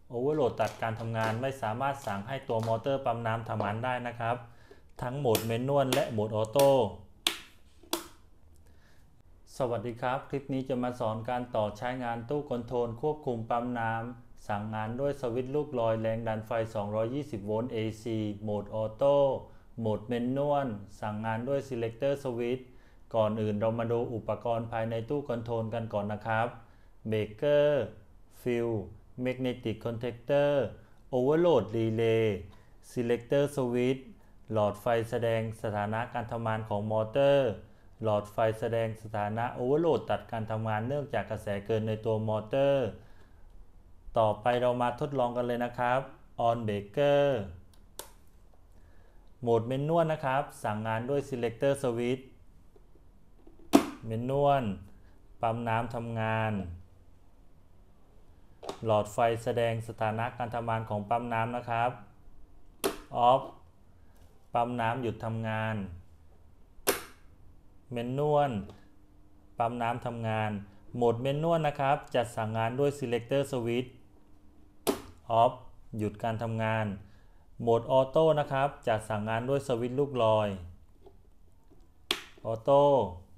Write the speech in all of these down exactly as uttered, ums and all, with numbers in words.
โอเวอร์โหลดตัดการทำงานไม่สามารถสั่งให้ตัวมอเตอร์ปั๊มน้ำทำงานได้นะครับทั้งโหมดแมนนวลและโหมดออโต้สวัสดีครับคลิปนี้จะมาสอนการต่อใช้งานตู้คอนโทรลควบคุมปั๊มน้ำสั่งงานด้วยสวิตช์ลูกลอยแรงดันไฟสองร้อยยี่สิบโวลต์ เอ ซี โหมดออโต้โหมดแมนนวลสั่งงานด้วย Selector Switch ก่อนอื่นเรามาดูอุปกรณ์ภายในตู้คอนโทรลกันก่อนนะครับเบรกเกอร์ฟิลMagnetic Contactor Overload Relay Selector Switch หลอดไฟแสดงสถานะการทำงานของมอเตอร์หลอดไฟแสดงสถานะ Overload ตัดการทำงานเนื่องจากกระแสเกินในตัวมอเตอร์ต่อไปเรามาทดลองกันเลยนะครับ On Breaker โหมดเมนนวลนะครับสั่งงานด้วย Selector Switch เมนนวลปั๊มน้ำทำงานหลอดไฟแสดงสถานะการทำงานของปั๊มน้ำนะครับ Off ปั๊มน้ำหยุดทำงานเมนนวลปั๊มน้ำทำงานโหมดเมนนวลนะครับจัดสั่งงานด้วย Selector Switch Off หยุดการทำงานโหมดออโต้นะครับจัดสั่งงานด้วยสวิตช์ลูกลอยออโต้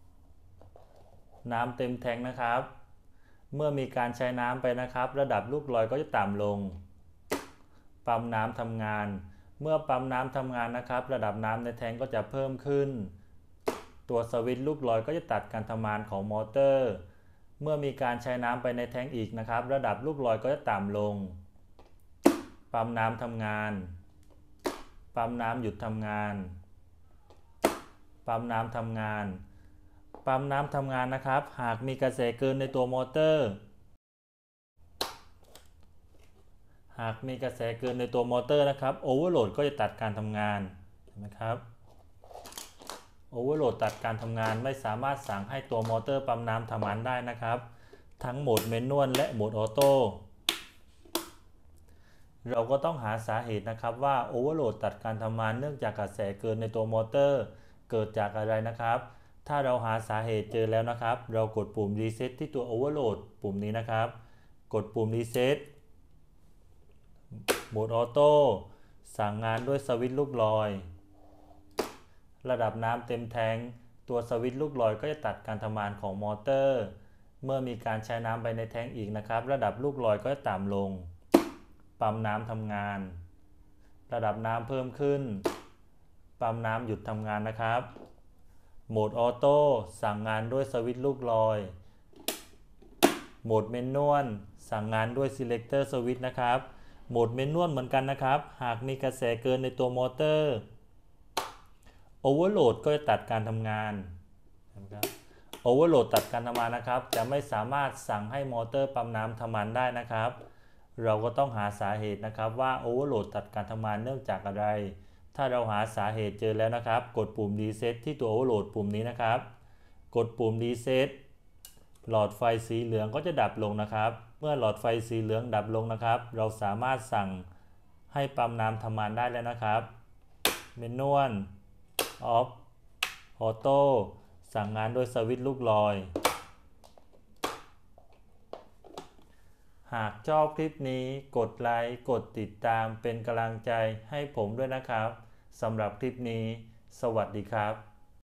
น้ำเต็มแทงนะครับเมื่อมีการใช้น้ำไปนะครับระดับลูกลอยก็จะต่ำลงปั๊มน้ำทำงานเมื่อปั๊มน้ำทำงานนะครับระดับน้ำในแทงก็จะเพิ่มขึ้นตัวสวิตช์ลูกลอยก็จะตัดการทำงานของมอเตอร์เมื่อมีการใช้น้ำไปในแทงอีกนะครับระดับลูกลอยก็จะต่ำลงปั๊มน้ำทำงานปั๊มน้ำหยุดทำงานปั๊มน้ำทำงานปั๊มน้ำทำงานนะครับหากมีกระแสเกินในตัวมอเตอร์หากมีกระแสเกินในตัวมอเตอร์นะครับโอเวอร์โหลดก็จะตัดการทำงานเห็นไหมครับโอเวอร์โหลดตัดการทำงานไม่สามารถสั่งให้ตัวมอเตอร์ปั๊มน้ำทำงานได้นะครับทั้งโหมดแมนนวลและโหมดออโต้เราก็ต้องหาสาเหตุนะครับว่าโอเวอร์โหลดตัดการทำงานเนื่องจากกระแสเกินในตัวมอเตอร์เกิดจากอะไรนะครับถ้าเราหาสาเหตุเจอแล้วนะครับเรากดปุ่ม Reset ที่ตัว Overload ปุ่มนี้นะครับกดปุ่ม Reset โหมดออโต้สั่งงานด้วยสวิตช์ลูกลอยระดับน้ำเต็มแทงตัวสวิตช์ลูกลอยก็จะตัดการทำงานของมอเตอร์เมื่อมีการใช้น้ำไปในแทงอีกนะครับระดับลูกลอยก็จะต่ำลงปั๊มน้ำทำงานระดับน้ำเพิ่มขึ้นปั๊มน้ำหยุดทำงานนะครับโหมดออโต้สั่งงานด้วยสวิตช์ลูกลอยโหมดเมนนวลสั่งงานด้วย Selector Switch นะครับโหมดเมนนวลเหมือนกันนะครับหากมีกระแสเกินในตัวมอเตอร์โอเวอร์โหลดก็จะตัดการทำงานนะครับโอเวอร์โหลดตัดการทำงานนะครับจะไม่สามารถสั่งให้มอเตอร์ปั๊มน้ำทำงานได้นะครับเราก็ต้องหาสาเหตุนะครับว่าโอเวอร์โหลดตัดการทำงานเนื่องจากอะไรถ้าเราหาสาเหตุเจอแล้วนะครับกดปุ่ม Reset ที่ตัว Overload ปุ่มนี้นะครับกดปุ่ม Reset หลอดไฟสีเหลืองก็จะดับลงนะครับเมื่อหลอดไฟสีเหลืองดับลงนะครับเราสามารถสั่งให้ปั๊มน้ำทำงานได้แล้วนะครับเมนนวล Off ออโต้สั่งงานโดยสวิตช์ลูกลอยหากชอบคลิปนี้กดไลค์กดติดตามเป็นกำลังใจให้ผมด้วยนะครับสำหรับคลิปนี้สวัสดีครับ